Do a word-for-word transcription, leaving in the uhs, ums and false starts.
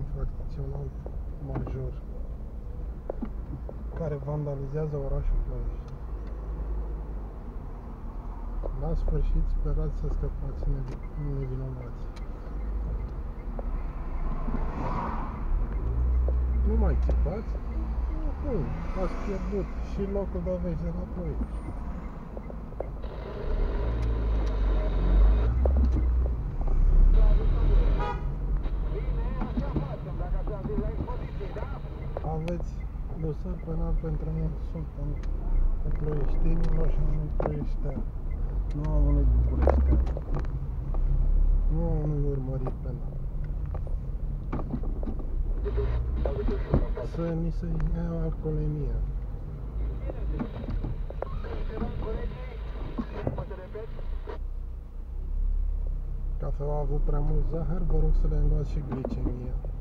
infracțional major care vandalizează orașul Ploiești. La sfârșit, sperați să scăpați nevinovați. Nu mai țipați? Nu, ați pierdut și locul de veci de la Ploiești. Aveți dosar penal pentru insultă ploieștenilor și unui ploieștean, nu a unui bucureștean, nu a unui urmărit penal. Să ni se ia alcoolemia. Cafeaua a avut prea mult zahăr, vă rog să le luați și glicemia.